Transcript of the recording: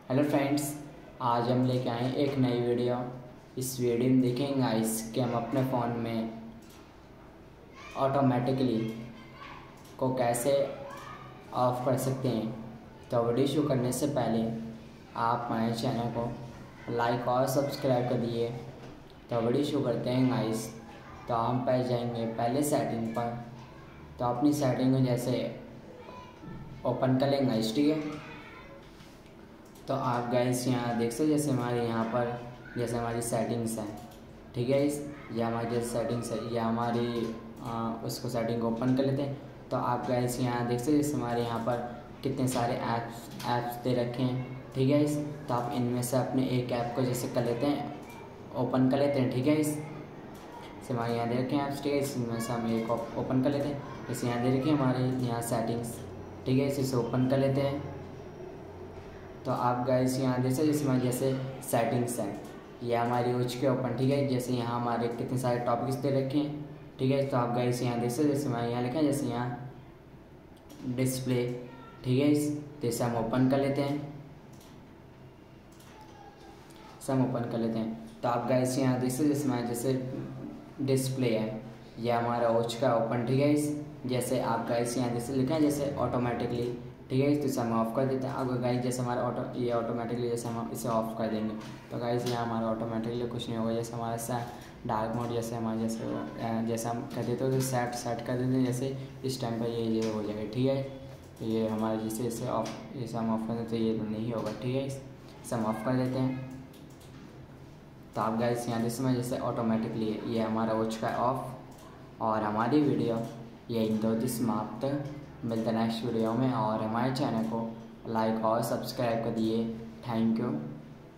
Hello friends, आज हम लेके आए एक नई वीडियो। इस वीडियो में देखेंगे गाइस कि हम अपने फ़ोन में ऑटोमेटिकली को कैसे ऑफ कर सकते हैं। तो वीडियो शुरू करने से पहले आप हमारे चैनल को लाइक और सब्सक्राइब कर दिए। तो वीडियो शुरू करते हैं गाइस। तो हम पहले जाएंगे पहले सेटिंग पर। तो अपनी सेटिंग को जैसे ओपन कर लेंगे गाइस, ठीक है। तो आप गाइस यहाँ देख सकते जैसे हमारे यहाँ पर जैसे हमारी सेटिंग्स हैं, ठीक है। ये हमारी जैसे सेटिंग्स है, ये हमारी उसको सेटिंग को ओपन कर लेते हैं। तो आप गाइस यहाँ देख सकते जैसे हमारे यहाँ पर कितने सारे ऐप्स दे रखे हैं, ठीक है। तो आप इनमें से अपने एक ऐप को जैसे कर लेते हैं, ओपन कर लेते हैं, ठीक है। जैसे हमारे यहाँ दे रखे हैं ऐप्स, ठीक है। इसमें से हम एक ओपन कर लेते हैं। जैसे यहाँ दे रखे हैं हमारे यहाँ सेटिंग्स, ठीक है। इसे ओपन कर लेते हैं। तो आप गाइस यहाँ देख सकते जैसे हमारे जैसे सेटिंग्स हैं, ये हमारी हो चुके ओपन, ठीक है। जैसे यहाँ हमारे कितने सारे टॉपिक्स दे रखे हैं, ठीक है। तो आप गाइस यहाँ देख सकते जैसे हमारे यहाँ लिखा है जैसे यहाँ डिस्प्ले, ठीक है। तो इसे हम ओपन कर लेते हैं, इसे हम ओपन कर लेते हैं। तो आप गाइस यहाँ देख सकते जैसे हमारे जैसे डिस्प्ले है, ये हमारा हो चुका है ओपन, ठीक है। जैसे आप गाइस यहाँ जैसे लिखा है जैसे ऑटोमेटिकली, ठीक है। तो इसे हम ऑफ कर देते हैं। अब गाइस जैसे हमारा ये ऑटोमेटिकली जैसे हम इसे ऑफ कर देंगे तो गाइस यहाँ हमारा ऑटोमेटिकली कुछ नहीं होगा। जैसे हमारा डार्क मोड जैसे हमारे जैसे हम कर देते हो तो सेट कर देते हैं, जैसे इस टाइम पर ये हो जाएगा, ठीक है। तो ये हमारा जैसे इसे हम ऑफ कर देते तो ये नहीं होगा, ठीक है। इसे हम ऑफ कर देते हैं। तो आप गाइस यहाँ जैसे ऑटोमेटिकली ये हमारा हो चुका है ऑफ। और हमारी वीडियो यही तो समाप्त। मिलते नेक्स्ट वीडियो में, और हमारे चैनल को लाइक और सब्सक्राइब कर दिए। Thank you.